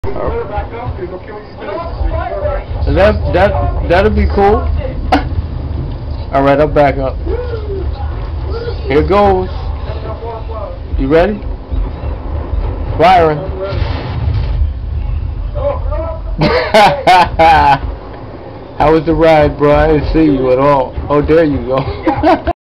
That'll be cool. All right, I'll back up. Here goes. You ready? Firing. How was the ride, bro? I didn't see you at all. Oh, there you go.